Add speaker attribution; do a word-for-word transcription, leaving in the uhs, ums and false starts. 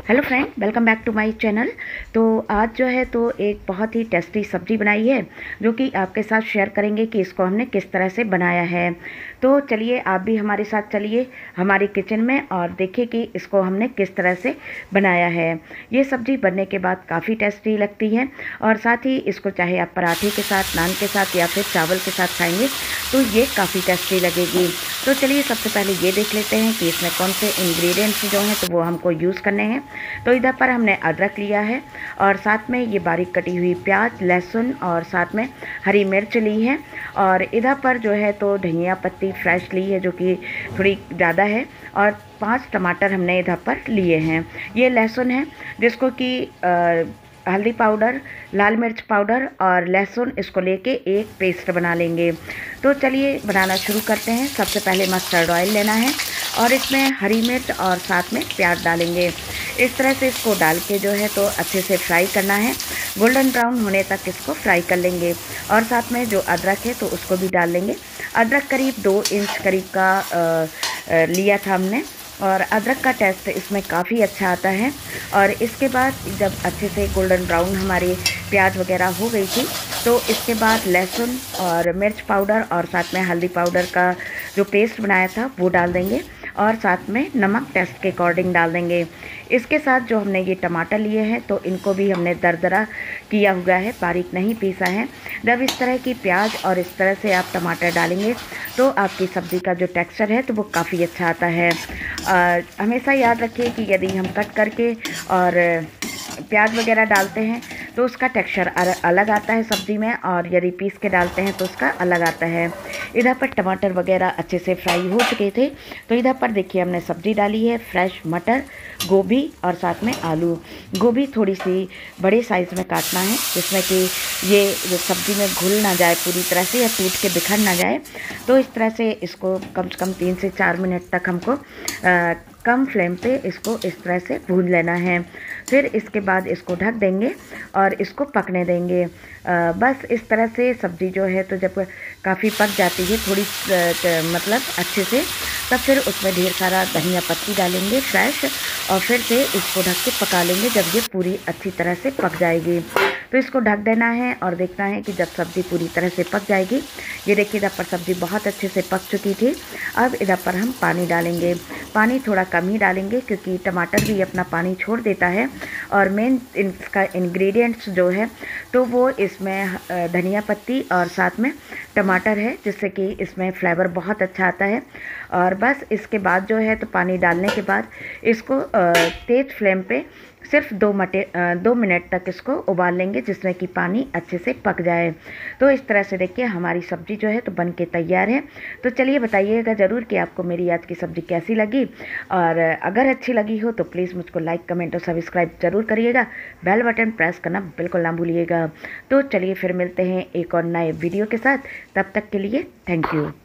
Speaker 1: Hello friend, welcome back to my channel. तो आज जो है तो एक बहुत ही टेस्टी सब्ज़ी बनाई है जो कि आपके साथ शेयर करेंगे कि इसको हमने किस तरह से बनाया है। तो चलिए आप भी हमारे साथ चलिए हमारी किचन में और देखिए कि इसको हमने किस तरह से बनाया है। ये सब्ज़ी बनने के बाद काफ़ी टेस्टी लगती है और साथ ही इसको चाहे आप पराठे के साथ, नान के साथ या फिर चावल के साथ खाएँगे तो ये काफ़ी टेस्टी लगेगी। तो चलिए सबसे पहले ये देख लेते हैं कि इसमें कौन से इंग्रेडिएंट्स जो हैं तो वो हमको यूज़ करने हैं। तो इधर पर हमने अदरक लिया है और साथ में ये बारीक कटी हुई प्याज, लहसुन और साथ में हरी मिर्च ली है। और इधर पर जो है तो धनिया पत्ती फ्रेश ली है जो कि थोड़ी ज़्यादा है और पांच टमाटर हमने इधर पर लिए हैं। ये लहसुन है जिसको कि हल्दी पाउडर, लाल मिर्च पाउडर और लहसुन इसको लेके एक पेस्ट बना लेंगे। तो चलिए बनाना शुरू करते हैं। सबसे पहले मस्टर्ड ऑयल लेना है और इसमें हरी मिर्च और साथ में प्याज डालेंगे। इस तरह से इसको डाल के जो है तो अच्छे से फ्राई करना है, गोल्डन ब्राउन होने तक इसको फ्राई कर लेंगे। और साथ में जो अदरक है तो उसको भी डाल लेंगे। अदरक करीब दो इंच करीब का आ, आ, लिया था हमने और अदरक का टेस्ट इसमें काफ़ी अच्छा आता है। और इसके बाद जब अच्छे से गोल्डन ब्राउन हमारी प्याज वगैरह हो गई थी तो इसके बाद लहसुन और मिर्च पाउडर और साथ में हल्दी पाउडर का जो पेस्ट बनाया था वो डाल देंगे और साथ में नमक टेस्ट के अकॉर्डिंग डाल देंगे। इसके साथ जो हमने ये टमाटर लिए हैं तो इनको भी हमने दरदरा किया हुआ है, बारीक नहीं पीसा है। जब इस तरह की प्याज और इस तरह से आप टमाटर डालेंगे तो आपकी सब्ज़ी का जो टेक्सचर है तो वो काफ़ी अच्छा आता है। आ, हमेशा याद रखिए कि यदि हम कट करके और प्याज वगैरह डालते हैं तो उसका टेक्सचर अलग आता है सब्ज़ी में और यदि पीस के डालते हैं तो उसका अलग आता है। इधर पर टमाटर वगैरह अच्छे से फ्राई हो चुके थे तो इधर पर देखिए हमने सब्ज़ी डाली है, फ्रेश मटर, गोभी और साथ में आलू। गोभी थोड़ी सी बड़े साइज़ में काटना है जिसमें कि ये जो सब्ज़ी में घुल ना जाए पूरी तरह से या टूट के बिखर ना जाए। तो इस तरह से इसको कम से कम तीन से चार मिनट तक हमको आ, कम फ्लेम पे इसको इस तरह से भून लेना है। फिर इसके बाद इसको ढक देंगे और इसको पकने देंगे। आ, बस इस तरह से सब्ज़ी जो है तो जब काफ़ी पक जाती है थोड़ी मतलब अच्छे से, तब फिर उसमें ढेर सारा धनिया पत्ती डालेंगे फ्रेश और फिर से इसको ढक के पका लेंगे जब ये पूरी अच्छी तरह से पक जाएगी। तो इसको ढक देना है और देखना है कि जब सब्ज़ी पूरी तरह से पक जाएगी। ये देखिए इधर पर सब्ज़ी बहुत अच्छे से पक चुकी थी। अब इधर पर हम पानी डालेंगे। पानी थोड़ा कम ही डालेंगे क्योंकि टमाटर भी अपना पानी छोड़ देता है और मेन इसका इंग्रेडिएंट्स जो है तो वो इसमें धनिया पत्ती और साथ में टमाटर है जिससे कि इसमें फ्लेवर बहुत अच्छा आता है। और बस इसके बाद जो है तो पानी डालने के बाद इसको तेज़ फ्लेम पे सिर्फ दो मटे दो मिनट तक इसको उबाल लेंगे जिसमें कि पानी अच्छे से पक जाए। तो इस तरह से देखिए हमारी सब्ज़ी जो है तो बन के तैयार है। तो चलिए बताइएगा ज़रूर कि आपको मेरी आज की सब्ज़ी कैसी लगी और अगर अच्छी लगी हो तो प्लीज़ मुझको लाइक, कमेंट और सब्सक्राइब ज़रूर करिएगा। बेल बटन प्रेस करना बिल्कुल ना भूलिएगा। तो चलिए फिर मिलते हैं एक और नए वीडियो के साथ। तब तक के लिए थैंक यू।